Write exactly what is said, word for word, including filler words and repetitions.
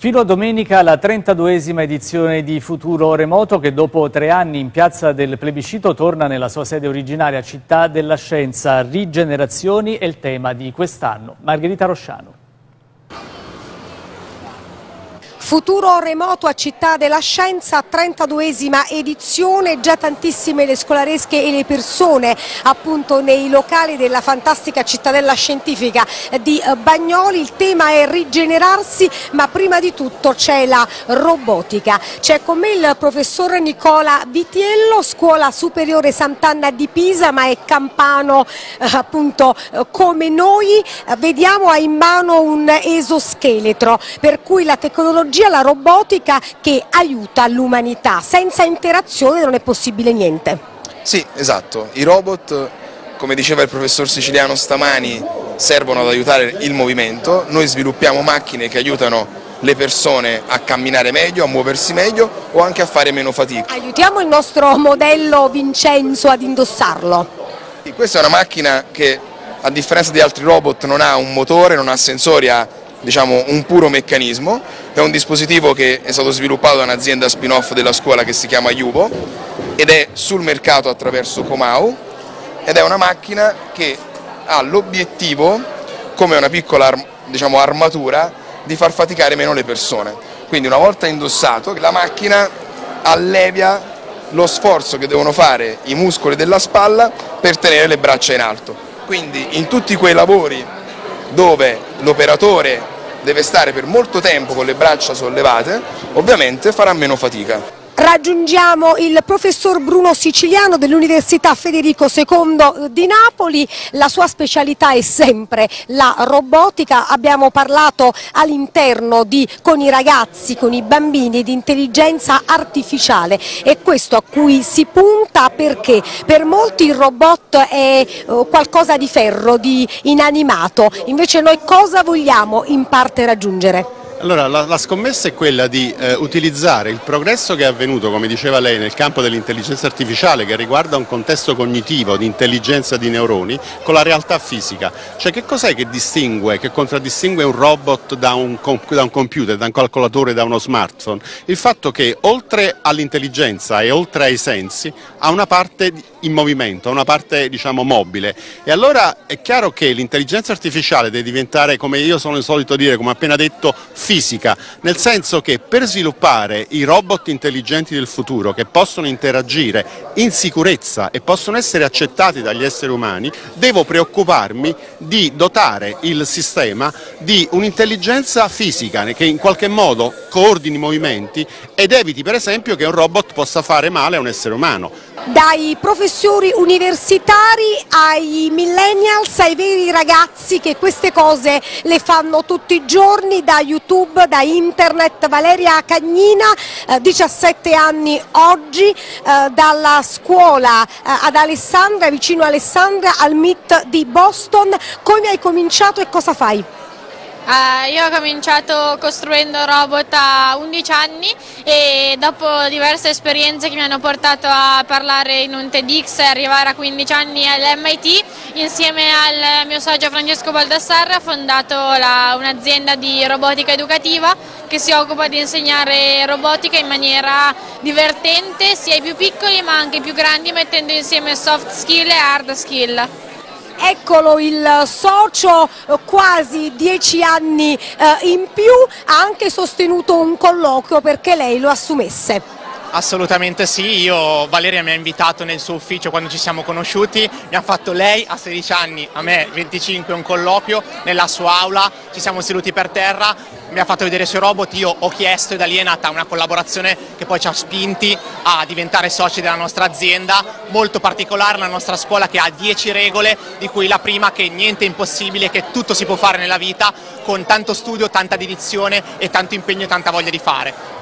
Fino a domenica la trentaduesima edizione di Futuro Remoto che dopo tre anni in piazza del Plebiscito torna nella sua sede originaria Città della Scienza. Rigenerazioni è il tema di quest'anno. Margherita Rosciano. Futuro Remoto a Città della Scienza, trentaduesima edizione, già tantissime le scolaresche e le persone appunto nei locali della fantastica cittadella scientifica di Bagnoli. Il tema è rigenerarsi, ma prima di tutto c'è la robotica. C'è con me il professor Nicola Vitiello, Scuola Superiore Sant'Anna di Pisa, ma è campano eh, appunto eh, come noi. Vediamo ha in mano un esoscheletro, per cui la tecnologia, la robotica che aiuta l'umanità. Senza interazione non è possibile niente. Sì, esatto. I robot, come diceva il professor siciliano stamani, servono ad aiutare il movimento. Noi sviluppiamo macchine che aiutano le persone a camminare meglio, a muoversi meglio o anche a fare meno fatica. Aiutiamo il nostro modello Vincenzo ad indossarlo. Sì, questa è una macchina che, a differenza di altri robot, non ha un motore, non ha sensori, ha diciamo un puro meccanismo. È un dispositivo che è stato sviluppato da un'azienda spin-off della scuola che si chiama Yubo ed è sul mercato attraverso Comau, ed è una macchina che ha l'obiettivo, come una piccola diciamo, armatura, di far faticare meno le persone. Quindi una volta indossato la macchina allevia lo sforzo che devono fare i muscoli della spalla per tenere le braccia in alto. Quindi in tutti quei lavori dove l'operatore deve stare per molto tempo con le braccia sollevate, ovviamente farà meno fatica. Raggiungiamo il professor Bruno Siciliano dell'Università Federico secondo di Napoli. La sua specialità è sempre la robotica. Abbiamo parlato all'interno di con i ragazzi, con i bambini, di intelligenza artificiale. È questo a cui si punta, perché per molti il robot è qualcosa di ferro, di inanimato. Invece noi cosa vogliamo in parte raggiungere? Allora, la, la scommessa è quella di eh, utilizzare il progresso che è avvenuto, come diceva lei, nel campo dell'intelligenza artificiale, che riguarda un contesto cognitivo di intelligenza di neuroni, con la realtà fisica. Cioè, che cos'è che distingue, che contraddistingue un robot da un, da un computer, da un calcolatore, da uno smartphone? Il fatto che oltre all'intelligenza e oltre ai sensi ha una parte in movimento, ha una parte diciamo mobile, e allora è chiaro che l'intelligenza artificiale deve diventare, come io sono solito dire, come appena detto, fisica, nel senso che per sviluppare i robot intelligenti del futuro che possono interagire in sicurezza e possono essere accettati dagli esseri umani, devo preoccuparmi di dotare il sistema di un'intelligenza fisica che in qualche modo coordini i movimenti ed eviti per esempio che un robot possa fare male a un essere umano. Dai professori universitari ai millennials, ai veri ragazzi che queste cose le fanno tutti i giorni, da YouTube, da internet. Valeria Cagnina, eh, diciassette anni oggi, eh, dalla scuola eh, ad Alessandria, vicino Alessandria, al M I T di Boston. Come hai cominciato e cosa fai? Uh, io ho cominciato costruendo robot a undici anni e dopo diverse esperienze che mi hanno portato a parlare in un TEDx e arrivare a quindici anni all'M I T, insieme al mio socio Francesco Baldassarre ho fondato un'azienda di robotica educativa che si occupa di insegnare robotica in maniera divertente sia ai più piccoli ma anche ai più grandi, mettendo insieme soft skill e hard skill. Eccolo il socio, quasi dieci anni eh, in più, ha anche sostenuto un colloquio perché lei lo assumesse. Assolutamente sì, io, Valeria mi ha invitato nel suo ufficio quando ci siamo conosciuti, mi ha fatto lei a sedici anni, a me venticinque, un colloquio nella sua aula, ci siamo seduti per terra, mi ha fatto vedere i suoi robot, io ho chiesto e da lì è nata una collaborazione che poi ci ha spinti a diventare soci della nostra azienda, molto particolare, la nostra scuola che ha dieci regole, di cui la prima che niente è impossibile, che tutto si può fare nella vita con tanto studio, tanta dedizione e tanto impegno e tanta voglia di fare.